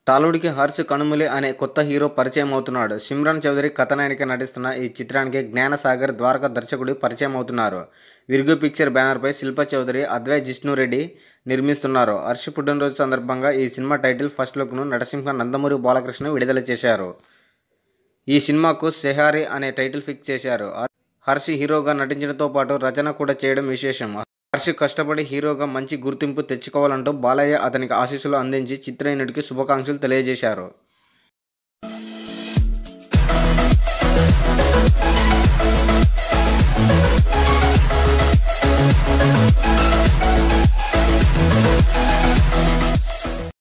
టాలీవుడ్‌కి 'హర్ష్ కనుమూలి' అనే కొత్త హీరో పరిచయం అవుతున్నాడు. సిమ్రన్ చౌదరి కథానాయికగా నటిస్తున్న ఈ చిత్రానికి జ్ఞానసాగర్ ద్వారకా దర్శకుడు పరిచయం అవుతున్నారు. విర్గు పిక్చర్ బ్యానర్పై శిల్పా చౌదరి, అద్వై జిష్ణురెడ్డి నిర్మిస్తున్నారు. 'హర్ష్' పుట్టినరోజు సందర్భంగా ఈ సినిమా టైటిల్ ఫస్ట్ లుక్ను నటసింహ నందమూరి బాలకృష్ణ విడుదల చేశారు. ఈ సినిమాకు 'సెహారీ' అనే టైటిల్ ఫిక్స్ చేశారు. హర్ష్ హీరోగా నటించడంతో పాటు రచన కూడా చేయడం విశేషం. హర్ష్ కష్టపడి హీరోగా మంచి గుర్తింపు తెచ్చుకోవాలంటూ బాలయ్య అతనికి ఆశీస్సులు అందించి చిత్ర యూనిట్కి శుభాకాంక్షలు తెలియజేశారు.